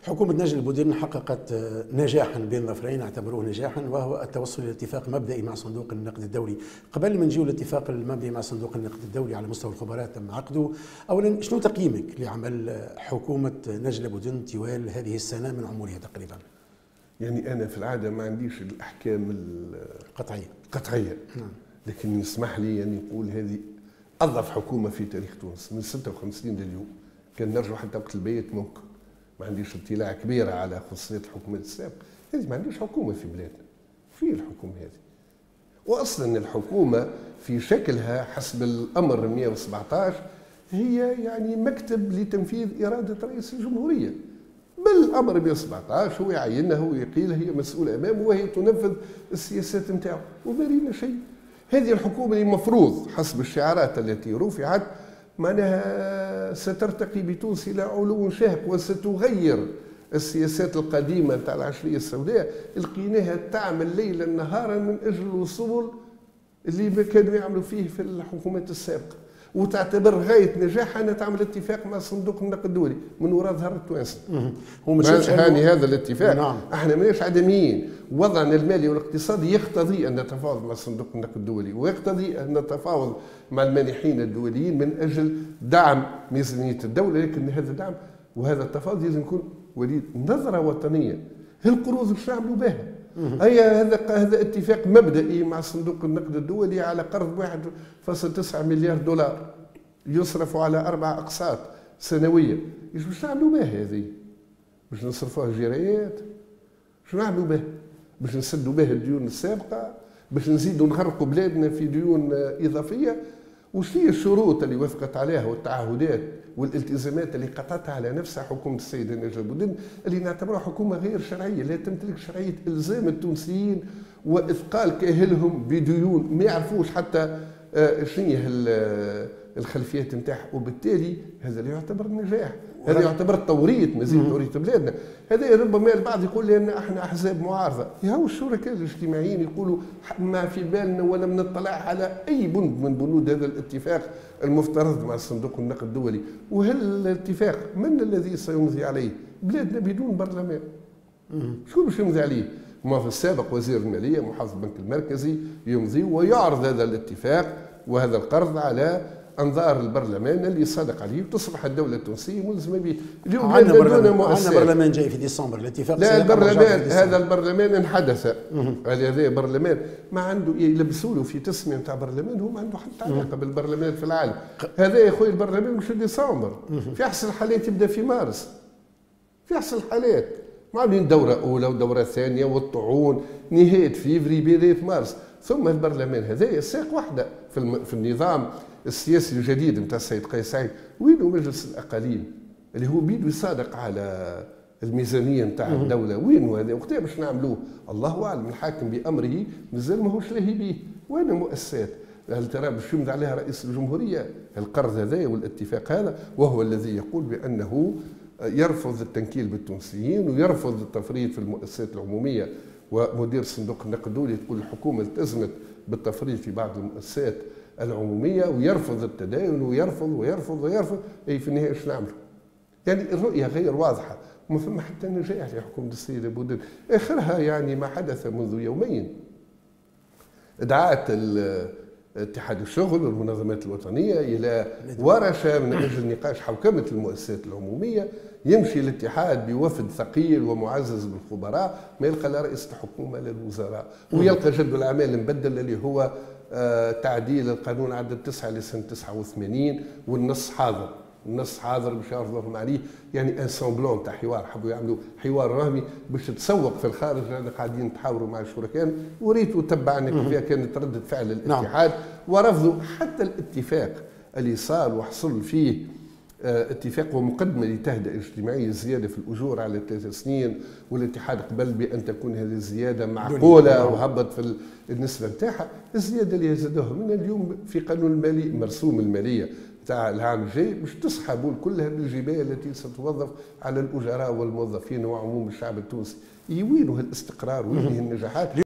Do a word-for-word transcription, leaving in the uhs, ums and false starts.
حكومة نجل بودرن حققت نجاحا بين ظفرين اعتبروه نجاحا، وهو التوصل الى اتفاق مبدئي مع صندوق النقد الدولي. قبل ما نجيو الاتفاق المبدئي مع صندوق النقد الدولي على مستوى الخبراء تم عقده، اولا شنو تقييمك لعمل حكومة نجل بودرن طوال هذه السنة من عمرها تقريبا؟ يعني انا في العاده ما عنديش الاحكام القطعيه القطعيه نعم. لكن يسمح لي ان نقول هذه اضعف حكومه في تاريخ تونس من ستة وخمسين لليوم. كان نرجع حتى وقت البيت ممكن ما عنديش اطلاع كبيره على خصوصيات الحكومات السابقه. هذه ما عنديش حكومه في بلادنا. في الحكومه هذه، واصلا الحكومه في شكلها حسب الامر مئة وسبعة عشر هي يعني مكتب لتنفيذ اراده رئيس الجمهوريه. بالامر مئة وسبعة عشر هو يعينها ويقيلها، هي مسؤوله امامه وهي تنفذ السياسات نتاعو، وما رينا شيء. هذه الحكومه اللي المفروض حسب الشعارات التي رفعت معناها سترتقي بتونس الى علو شاهق وستغير السياسات القديمه نتاع العشريه السوداء، لقيناها تعمل ليلا نهارا من اجل الوصول اللي ما كانوا يعملوا فيه في الحكومات السابقه، وتعتبر غايه نجاحها انها تعمل اتفاق مع صندوق النقد الدولي من وراء ظهر التوانسه. هو مش هاني هذا الاتفاق. نعم. احنا ماناش عدميين، وضعنا المالي والاقتصادي يقتضي ان نتفاوض مع صندوق النقد الدولي، ويقتضي ان نتفاوض مع المانحين الدوليين من اجل دعم ميزانيه الدوله، لكن هذا الدعم وهذا التفاوض لازم يكون وليد نظره وطنيه. هالقروض وش نعملوا بها؟ هي هذا هذا اتفاق مبدئي مع صندوق النقد الدولي على قرض واحد فاصلة تسعة مليار دولار يصرف على اربع اقساط سنويه. ايش باش نعملوا بها هذه؟ باش نصرفوها جرايات؟ شو نعملوا بها؟ باش نسدوا بها الديون السابقه؟ باش نزيدوا نغرقوا بلادنا في ديون اضافيه؟ وش هي الشروط اللي وافقت عليها والتعهدات والالتزامات اللي قطعتها على نفسها حكومه السيده نجل بودرن، اللي نعتبرها حكومه غير شرعيه، لا تمتلك شرعيه الزام التونسيين واثقال كاهلهم بديون ما يعرفوش حتى شنو هي الخلفيات نتاعها، وبالتالي هذا لا يعتبر نجاح، هذا يعتبر توريط، مزيد توريط بلادنا. هذا ربما البعض يقول لي ان احنا احزاب معارضه، يا الشركاء الاجتماعيين يقولوا ما في بالنا ولم نطلع على اي بند من بنود هذا الاتفاق المفترض مع صندوق النقد الدولي، وهل الاتفاق من الذي سيمضي عليه؟ بلادنا بدون برلمان. شكون باش يمضي عليه؟ ما في السابق وزير الماليه محافظ البنك المركزي يمضي ويعرض هذا الاتفاق وهذا القرض على انظار البرلمان اللي صادق عليه، وتصبح الدوله التونسيه ملزمه به. اليوم عندنا برلمان عندنا برلمان جاي في ديسمبر، الاتفاق لا البرلمان هذا البرلمان انحدث. هذا برلمان ما عنده يلبسوا له في تسميه نتاع برلمان، هو ما عنده حتى علاقه بالبرلمان في العالم. هذا يا اخوي البرلمان مش في ديسمبر، في احسن الحالات يبدا في مارس، في احسن الحالات ما عاملين دوره اولى ودوره ثانيه والطعون نهايه فيفري بدايه مارس. ثم البرلمان هذا ساق واحده في, في النظام السياسي الجديد نتاع السيد قيس سعيد. وينه مجلس الاقاليم اللي هو بيدو يصادق على الميزانيه نتاع الدوله؟ وينه هذا؟ وقتها باش نعملوه؟ الله اعلم. الحاكم بامره مازال ماهوش لاهي به. وين المؤسسات؟ هل ترى باش يمضي عليها رئيس الجمهوريه القرض هذا والاتفاق هذا، وهو الذي يقول بانه يرفض التنكيل بالتونسيين ويرفض التفريط في المؤسسات العموميه، ومدير صندوق النقد الدولي تقول الحكومه التزمت بالتفريط في بعض المؤسسات العموميه، ويرفض التداين ويرفض ويرفض ويرفض. اي في النهايه ايش نعملوا؟ يعني الرؤيه غير واضحه، وما ثم حتى نجاح لحكومه السيده بودرن. اخرها يعني ما حدث منذ يومين، دعات اتحاد الشغل والمنظمات الوطنيه الى ورشه من اجل نقاش حوكمه المؤسسات العموميه. يمشي الاتحاد بوفد ثقيل ومعزز بالخبراء، ما يلقى لا رئيس الحكومه لا الوزراء، ويلقى جدول الاعمال مبدل اللي هو آه تعديل القانون عدد تسعة لسنه تسعة وثمانين، والنص حاضر، النص حاضر باش يعرضوهم عليه. يعني ان سامبلون تاع حوار، حبوا يعملوا حوار رهمي باش تسوق في الخارج لان قاعدين نتحاوروا مع الشركاء. وريت وتبعنا كيف كانت ردة فعل الاتحاد. نعم. ورفضوا حتى الاتفاق اللي صار وحصل فيه اه اتفاق ومقدمه لتهدئه اجتماعيه زياده في الاجور على ثلاث سنين، والاتحاد قبل بان تكون هذه الزياده معقوله وهبط في النسبه نتاعها. الزياده اللي زادوها من اليوم في قانون المالي مرسوم الماليه تاع العام الجاي باش تسحبوا كلها بالجبايه التي ستوظف على الاجراء والموظفين وعموم الشعب التونسي. وينه الاستقرار؟ وين النجاحات؟